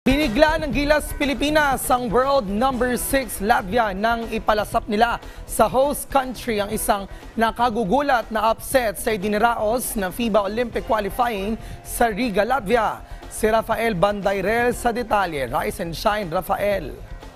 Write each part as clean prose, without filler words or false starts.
Binigla ng Gilas Pilipinas ang world number 6 Latvia nang ipalasap nila sa host country ang isang nakagugulat na upset sa idiniraos ng FIBA Olympic qualifying sa Riga, Latvia. Si Rafael Bandairel sa detalye. Rise and shine, Rafael.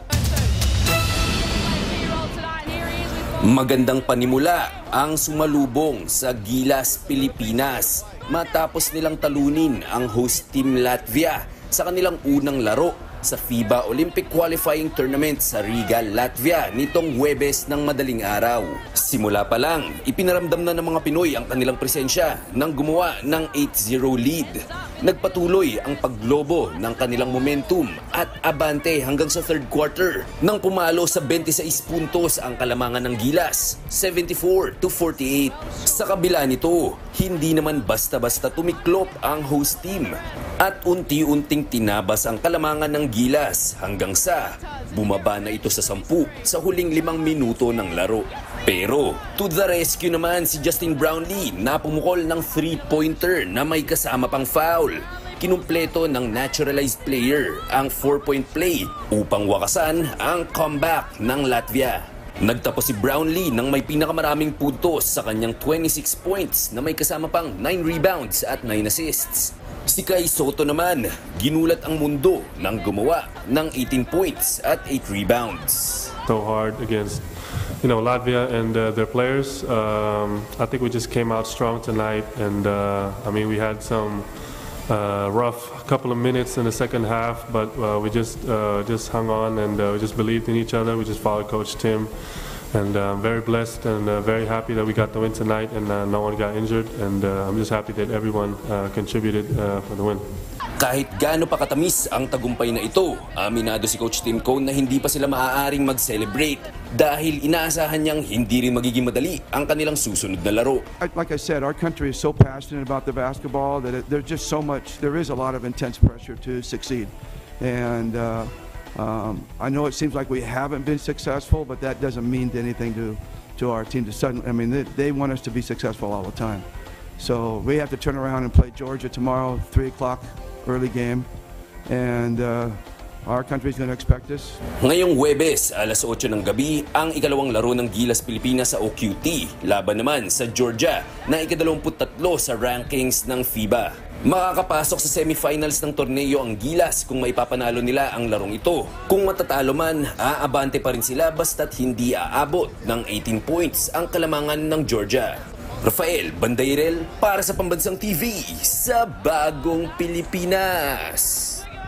Magandang panimula ang sumalubong sa Gilas Pilipinas matapos nilang talunin ang host team Latvia sa kanilang unang laro sa FIBA Olympic Qualifying Tournament sa Riga, Latvia nitong Huwebes ng madaling araw. Simula pa lang, ipinaramdam na ng mga Pinoy ang kanilang presensya nang gumawa ng 8-0 lead. Nagpatuloy ang paglobo ng kanilang momentum at abante hanggang sa third quarter nang pumalo sa 26 puntos ang kalamangan ng Gilas, 74-48. Sa kabila nito, hindi naman basta-basta tumiklop ang host team at unti-unting tinabas ang kalamangan ng Gilas hanggang sa bumaba na ito sa 10 sa huling 5 minuto ng laro. Pero to the rescue naman si Justin Brownlee na pumukol ng 3-pointer na may kasama pang foul. Kinumpleto ng naturalized player ang 4-point play upang wakasan ang comeback ng Latvia. Nagtapos si Brownlee ng may pinakamaraming puntos sa kanyang 26 points na may kasama pang 9 rebounds at 9 assists. Si Kai Sotto naman, ginulat ang mundo nang gumawa ng 18 points at 8 rebounds. So hard against, Latvia and their players. I think we just came out strong tonight, and we had some rough couple of minutes in the second half, but we just hung on and we just believed in each other. We just followed Coach Tim. And I'm very blessed and very happy that we got the win tonight and no one got injured. And I'm just happy that everyone contributed for the win. Kahit gaano pa katamis ang tagumpay na ito, aminado si Coach Tim Cone na hindi pa sila maaaring mag-celebrate dahil inaasahan niyang hindi rin magiging madali ang kanilang susunod na laro. Like I said, our country is so passionate about the basketball that there is a lot of intense pressure to succeed. And I know it seems like we haven't been successful, but that doesn't mean anything to our team. They want us to be successful all the time. So we have to turn around and play Georgia tomorrow, 3 o'clock, early game. And our country's going to expect us. Ngayong Huwebes, alas 8 ng gabi, ang ikalawang laro ng Gilas Pilipinas sa OQT. Laban naman sa Georgia na ika-23 sa rankings ng FIBA. Makakapasok sa semifinals ng torneo ang Gilas kung maipapanalo nila ang larong ito. Kung matatalo man, aabante pa rin sila basta't hindi aabot ng 18 points ang kalamangan ng Georgia. Rafael Bandairel para sa Pambansang TV sa Bagong Pilipinas.